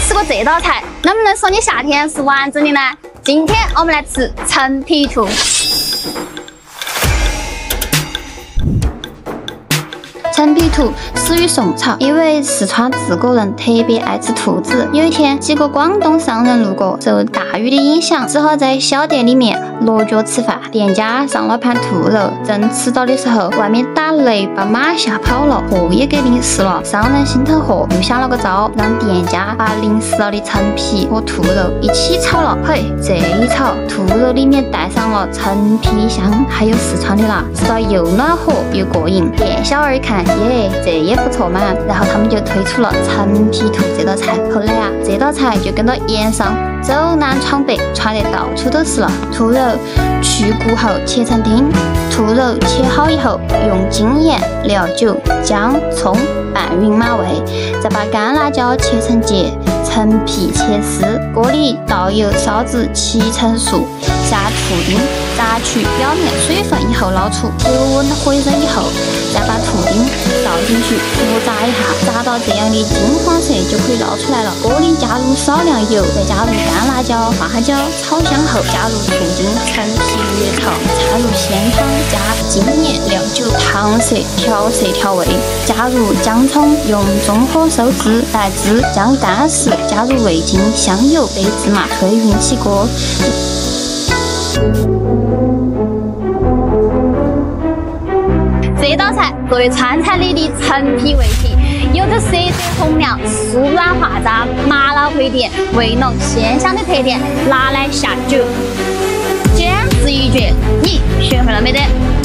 吃过这道菜，能不能说你夏天是完整的呢？今天我们来吃陈皮兔。陈皮兔始于宋朝，因为四川自古人特别爱吃兔子。有一天，几个广东商人路过，受大雨的影响，只好在小店里面落脚吃饭。店家上了盘兔肉，正吃到的时候，外面打雷把马吓跑了，货也给淋湿了。商人心疼货，又想了个招，让店家把淋湿了的陈皮和兔肉一起炒了。嘿，这一炒，兔肉里面带上了陈皮香，还有四川的辣，吃到又暖和又过瘾。店小二一看，耶，这也不错嘛，然后他们就推出了陈皮兔这道菜。后来啊，这道菜就跟到盐商走南闯北，传得到处都是了。兔肉去骨后切成丁，兔肉切好以后，用精盐、料酒、姜、葱拌匀码味，再把干辣椒切成节，陈皮切丝，锅里倒油烧至7成熟，下兔丁，炸去表面水分以后捞出，油温回升以后，再把兔丁倒进去复炸一下，炸到这样的金黄色就可以捞出来了。锅里加入少量油，再加入干辣椒、花椒，炒香后加入兔丁，陈皮越炒，掺入鲜汤，加精盐、料酒、糖色调色调味，加入姜葱，用中火收汁，待至姜干时，加入味精、香油、白芝麻，推匀起锅。这道菜作为川菜里的陈皮味皮，有着色泽红亮、酥软化渣、麻辣回点、味浓鲜香的特点，拿来下酒简直一绝。你学会了没得？